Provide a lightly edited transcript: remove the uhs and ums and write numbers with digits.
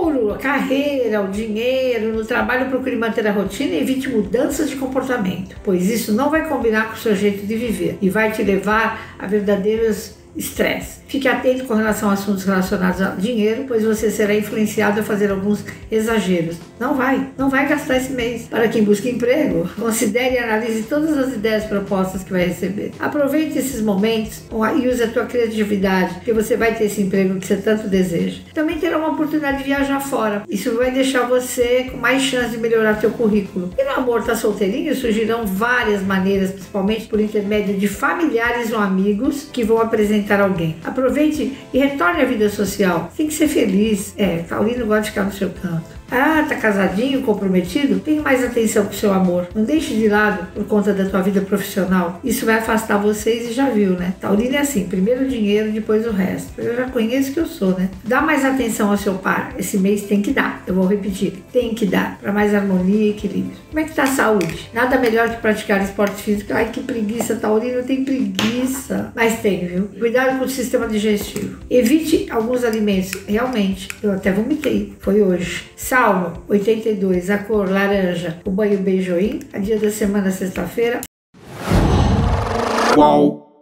Touro, a carreira, o dinheiro, no trabalho procure manter a rotina e evite mudanças de comportamento, pois isso não vai combinar com o seu jeito de viver e vai te levar a verdadeiros estresse. Fique atento com relação a assuntos relacionados ao dinheiro, pois você será influenciado a fazer alguns exageros. Não vai gastar esse mês. Para quem busca emprego, considere e analise todas as ideias propostas que vai receber. Aproveite esses momentos e use a tua criatividade, porque você vai ter esse emprego que você tanto deseja. Também terá uma oportunidade de viajar fora. Isso vai deixar você com mais chance de melhorar teu currículo. E no amor, tá solteirinho? Surgirão várias maneiras, principalmente por intermédio de familiares ou amigos que vão apresentar alguém. Aproveite e retorne à vida social. Tem que ser feliz. Taurino gosta de ficar no seu canto. Tá casadinho, comprometido? Tenha mais atenção com o seu amor. Não deixe de lado por conta da tua vida profissional. Isso vai afastar vocês e já viu, né? Taurino é assim, primeiro o dinheiro, depois o resto. Eu já conheço que eu sou, né? Dá mais atenção ao seu par. Esse mês tem que dar. Eu vou repetir. Tem que dar. Para mais harmonia e equilíbrio. Como é que tá a saúde? Nada melhor que praticar esporte físico. Ai, que preguiça, Taurino tem preguiça. Mas tem, viu? Cuidado com o sistema digestivo. Evite alguns alimentos. Realmente, eu até vomitei. Foi hoje. Salmo 82, a cor laranja, o banho beijoim, a dia da semana, sexta-feira. Qual?